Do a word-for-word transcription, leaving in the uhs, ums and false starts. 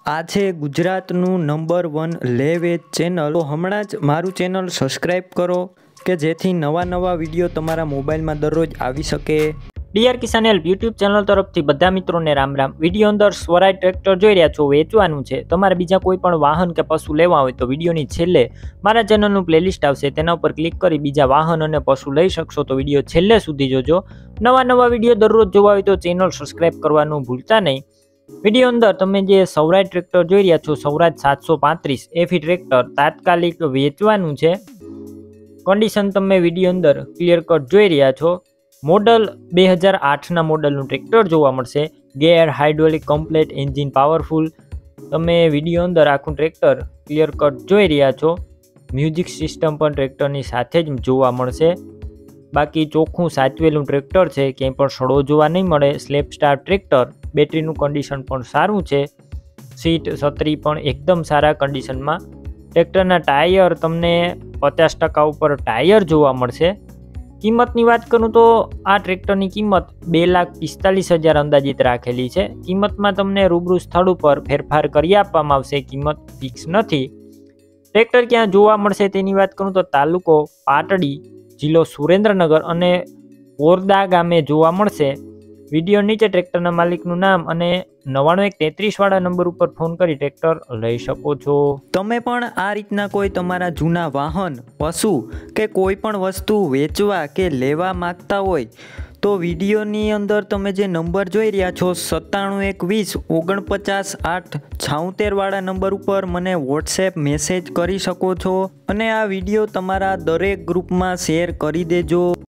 આ છે ગુજરાતનું નંબર વન લે વેચ ચેનલ। તો હમણાં જ મારું ચેનલ સબસ્ક્રાઈબ કરો કે જેથી નવા નવા વિડીયો તમારા મોબાઈલમાં દરરોજ આવી શકે। DR Kisan help YouTube channel તરફથી બધા મિત્રોને રામ રામ। વિડીયો અંદર સ્વરાજ ટ્રેક્ટર જોઈ રહ્યા છો, વેચવાનું છે। તમારે બીજા કોઈ પણ વાહન કે પશુ લેવા હોય તો વિડીયોની છેલ્લે મારા ચેનલનું પ્લેલિસ્ટ આવશે, તેના ઉપર ક્લિક કરી બીજા વાહન અને પશુ લઈ શકશો। તો વિડીયો છેલ્લે સુધી જોજો। નવા નવા વિડીયો દરરોજ જોવા હોય તો ચેનલ સબસ્ક્રાઈબ કરવાનું ભૂલતા નહીં। વિડીયો અંદર તમે જે સૌરાજ ટ્રેક્ટર જોઈ રહ્યા છો, સૌરાજ સાતસો પાંત્રીસ એફી ટ્રેક્ટર તાત્કાલિક વેચવાનું છે। કન્ડિશન તમે વિડીયો અંદર ક્લિયર કટ જોઈ રહ્યા છો। મોડલ બે હજાર આઠના મોડલનું ટ્રેક્ટર જોવા મળશે। Gear hydraulic complete engine powerful તમે વિડીયો અંદર આખું ટ્રેક્ટર ક્લિયર કટ જોઈ રહ્યા છો। મ્યુઝિક સિસ્ટમ પણ ટ્રેક્ટરની સાથે જ જોવા મળશે। બાકી ચોખ્ખું સાચવેલું ટ્રેક્ટર છે, ક્યાંય પણ સડો જોવા નહીં મળે। સ્લેપ સ્ટાર ટ્રેક્ટર, બેટરીનું કન્ડિશન પણ સારું છે। સીટ છત્રી પણ એકદમ સારા કન્ડિશનમાં। ટ્રેક્ટરના ટાયર તમને પચાસ ટકા ઉપર ટાયર જોવા મળશે। કિંમતની વાત કરું તો આ ટ્રેક્ટરની કિંમત બે લાખ પિસ્તાલીસ હજાર અંદાજિત રાખેલી છે। કિંમતમાં તમને રૂબરૂ સ્થળ ઉપર ફેરફાર કરી આપવામાં આવશે, કિંમત ફિક્સ નથી। ટ્રેક્ટર ક્યાં જોવા મળશે તેની વાત કરું તો તાલુકો પાટડી, જિલ્લો સુરેન્દ્રનગર અને ઓરદા ગામે જોવા મળશે। વિડીયો નીચે ટ્રેક્ટરના માલિકનું નામ અને નવ્વાણું એક તેત્રીસ વાળા નંબર ઉપર ફોન કરી ટ્રેક્ટર લઈ શકો છો। તમે પણ આ રીતના કોઈ તમારા જૂના વાહન, પશુ કે કોઈ પણ વસ્તુ વેચવા કે લેવા માંગતા હોય તો વિડીયોની અંદર તમે જે નંબર જોઈ રહ્યા છો સત્તાણું એક વીસ ઓગણપચાસ આઠ છાઉતેર વાળા નંબર ઉપર મને વોટ્સએપ મેસેજ કરી શકો છો અને આ વિડીયો તમારા દરેક ગ્રુપમાં શેર કરી દેજો।